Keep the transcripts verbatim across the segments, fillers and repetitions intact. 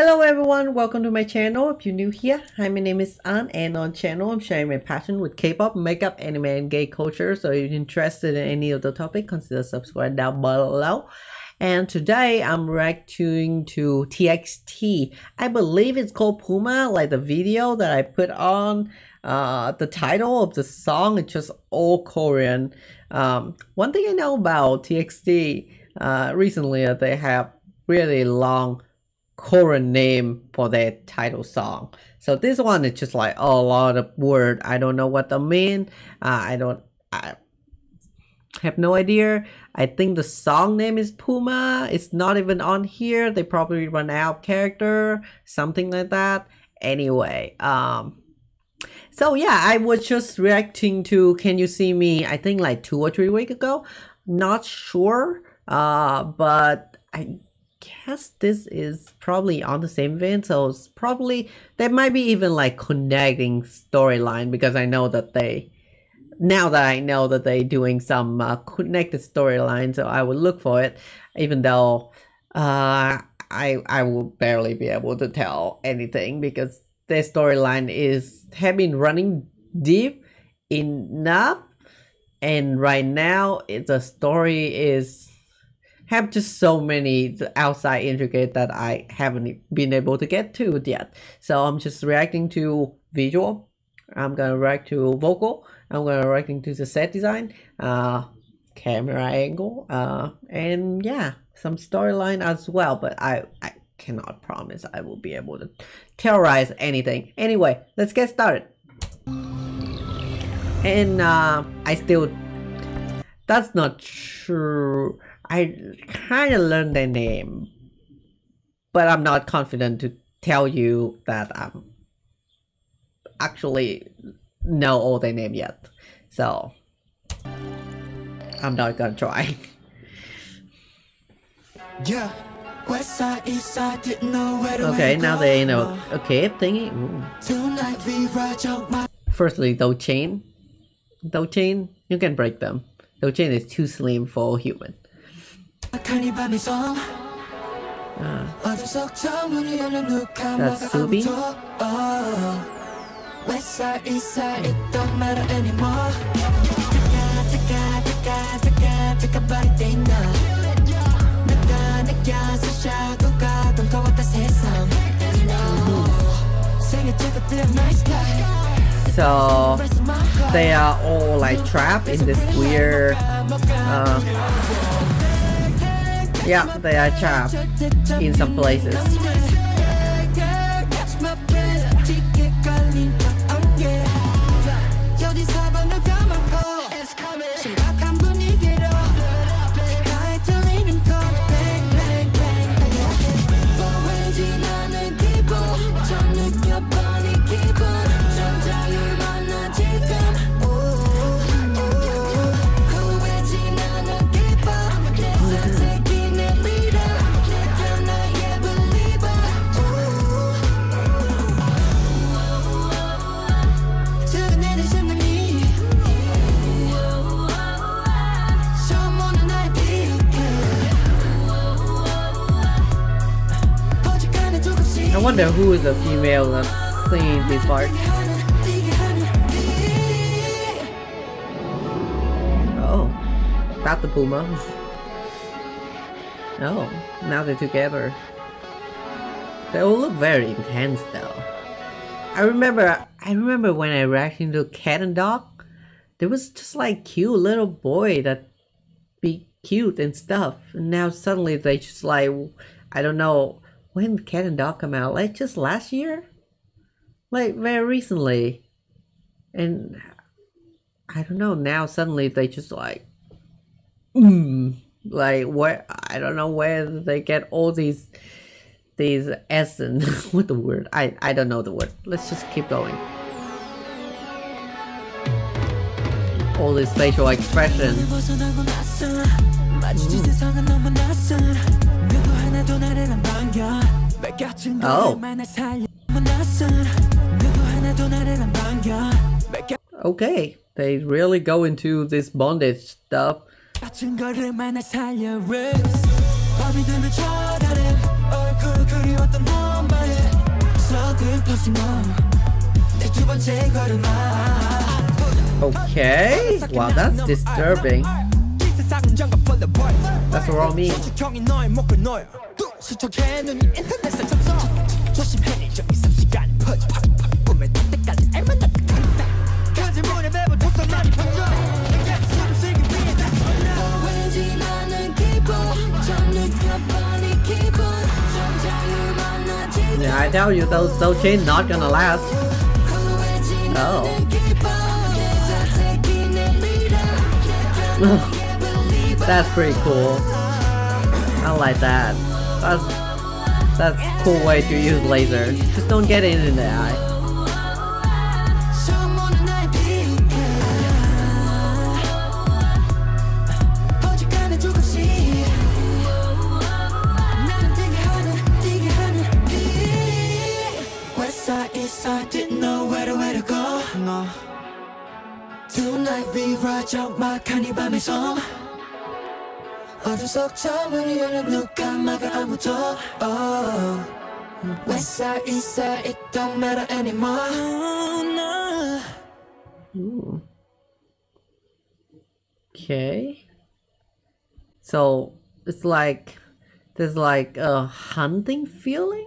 Hello everyone, welcome to my channel. If you're new here, hi, my name is An, and on channel I'm sharing my passion with K-pop, makeup, anime, and gay culture. So if you're interested in any of the topic, consider subscribing down below. And today I'm reacting to T X T. I believe it's called Puma, like the video that I put on. Uh, the title of the song is just all Korean. Um, one thing I know about T X T uh, recently, uh, they have really long Korean name for their title song. So this one is just like a lot of word. I don't know what they mean. Uh, I don't. I have no idea. I think the song name is Puma. It's not even on here. They probably run out character, something like that. Anyway, um. So yeah, I was just reacting to Can You See Me? I think like two or three weeks ago. Not sure. Uh, but I guess this is probably on the same vein, so it's probably there might be even like connecting storyline, because I know that they now that I know that they're doing some uh, connected storyline, so I will look for it, even though uh I I will barely be able to tell anything because their storyline is have been running deep enough, and right now it, the story is have just so many outside intricate that I haven't been able to get to yet. So I'm just reacting to visual. I'm gonna react to vocal. I'm gonna reacting to the set design, uh, camera angle, uh, and yeah, some storyline as well. But I I cannot promise I will be able to terrorize anything. Anyway, let's get started. And uh, I still that's not true. I kind of learned their name, but I'm not confident to tell you that I'm actually know all their name yet. So I'm not gonna try. Yeah. Okay, now they in a, a cave thingy. Ooh. Firstly, those chain, those chain, you can break them. Those chain is too slim for human. Uh, that's Subi. So they are all like trapped in this weird uh, yeah, they are trapped in some places. I wonder who is the female that's singing this part. Oh, that's the Puma. Oh, now they're together. They all look very intense though. I remember, I remember when I reacted to Cat and Dog, there was just like cute little boy that be cute and stuff, and now suddenly they just like, I don't know. When did Cat and Dog come out? Like just last year? Like very recently. And I don't know, now suddenly they just like mm, like where I don't know where they get all these these essence what the word? I, I don't know the word. Let's just keep going. All this facial expression. Mm. Oh. Okay, they really go into this bondage stuff. Okay, wow, that's disturbing. That's what I mean. Yeah, I tell you, those those chains not gonna last. Oh. That's pretty cool. I like that. That's that's a cool way to use laser. Just don't get it in the eye. I didn't know where to, where to go. No. Tonight we ride out my canny by my song. 어둠 속 창문이 열려 누가 막을 아무도. Oh. West side, east side, it don't matter anymore. Ooh. Okay. So it's like there's like a hunting feeling.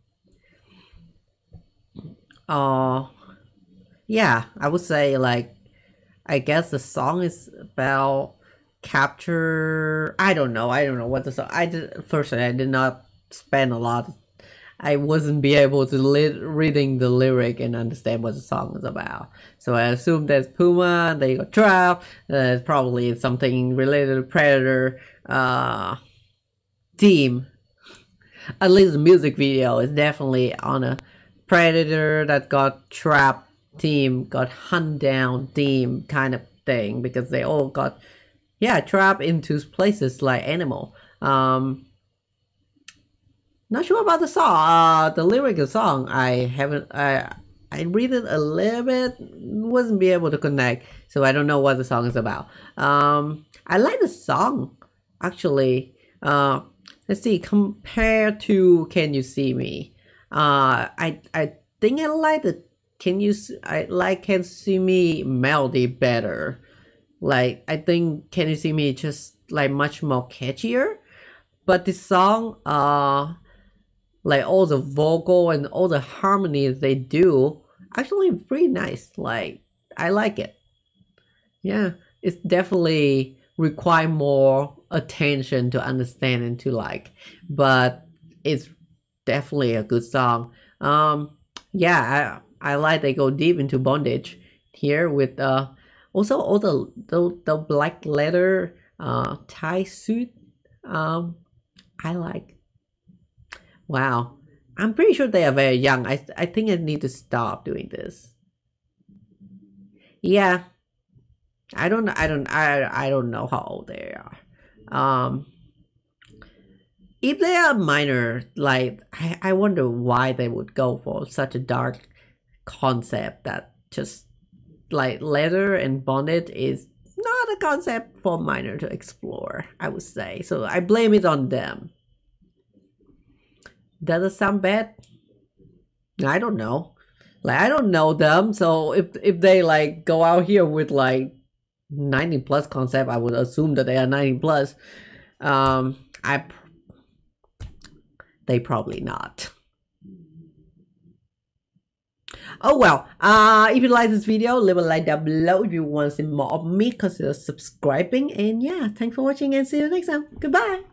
Uh, yeah, I would say like, I guess the song is about capture. I don't know. I don't know what the song. I did first. I did not spend a lot. I wasn't be able to li reading the lyric and understand what the song is about. So I assume there's Puma. They got trapped. There's probably something related to Predator. Uh, theme. At least the music video is definitely on a Predator that got trapped theme, got hunt down theme kind of thing, because they all got, yeah, trapped into places like animal. Um, not sure about the song, uh, the lyric of the song. I haven't, I, I read it a little bit, wasn't be able to connect, so I don't know what the song is about. Um, I like the song, actually. Uh, let's see, compared to Can You See Me? Uh, I I think I like the Can You I like Can You See Me melody better. Like I think Can You See Me just like much more catchier. But this song, uh, like all the vocal and all the harmonies they do, actually pretty nice. Like I like it. Yeah, it's definitely require more attention to understand and to like, but it's definitely a good song. Um, yeah, I I like they go deep into bondage here with uh also all the the, the black leather uh tie suit. Um, I like. Wow, I'm pretty sure they are very young. I I think I need to stop doing this. Yeah, I don't I don't I I don't know how old they are. Um. If they are minor, like, I, I wonder why they would go for such a dark concept that just, like, leather and bondage is not a concept for minor to explore, I would say. So I blame it on them. Does it sound bad? I don't know. Like, I don't know them, so if, if they, like, go out here with, like, nineteen plus concept, I would assume that they are nineteen plus. Um, I They probably not. Oh well, uh, if you like this video, leave a like down below. If you want to see more of me, consider subscribing. And yeah, thanks for watching and see you next time. Goodbye.